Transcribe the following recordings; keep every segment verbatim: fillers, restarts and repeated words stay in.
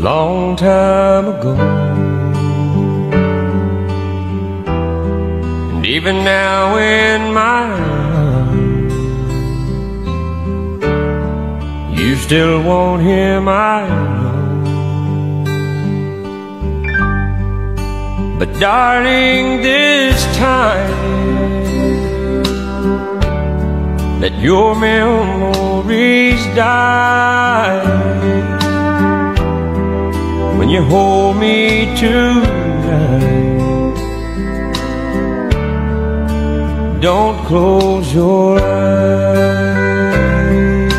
long time ago. And even now in my arms, you still want him, I know. But darling, this time let your memories die. When you hold me tonight, don't close your eyes.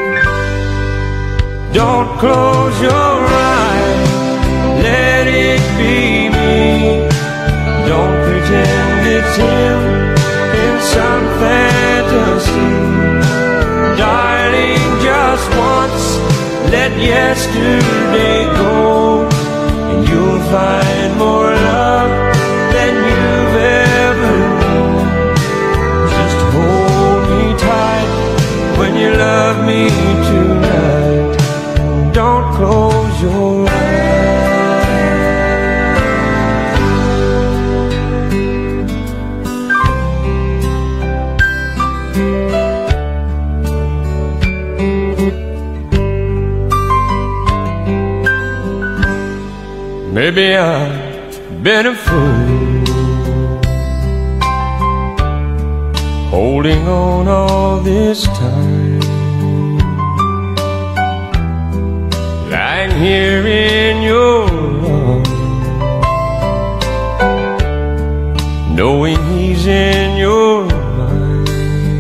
Don't close your eyes, let it be me. Don't pretend it's him in some fantasy. Darling, just once, let yesterday go, and you'll find more love than you've ever known. Just hold me tight when you love me tonight, and don't close your eyes. Maybe I've been a fool, holding on all this time, lying here in your arms, knowing he's in your mind.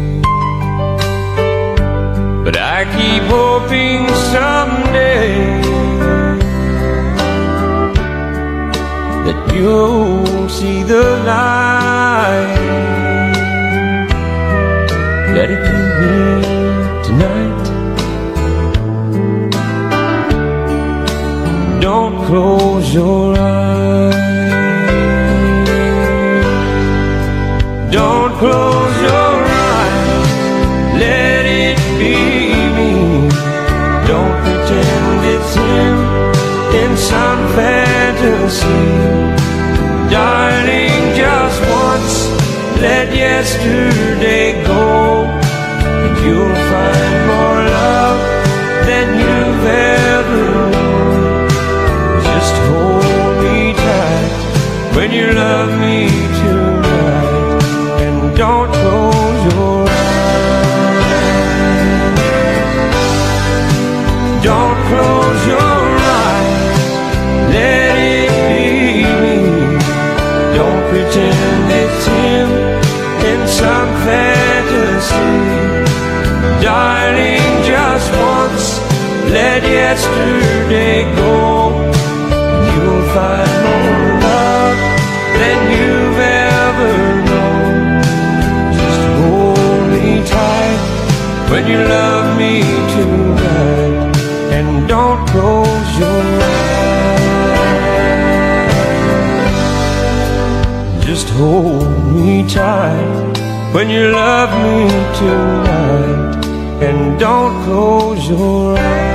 But I keep hoping someday that you'll see the light, that it can be tonight. Don't close your eyes. Don't close your eyes, let it be me. Don't pretend it's him in some fantasy. Darling, just once, let yesterday go, and you'll find more love than you've ever known. Just hold me tight when you love me tonight, and don't close your eyes. Don't close your eyes, let it be me. Don't pretend it's him in some fantasy. Darling, just once, let yesterday go, and you'll find more love than you've ever known. Just hold me tight when you love me tonight, and don't close your eyes. Just hold me tight when you love me tonight, and don't close your eyes.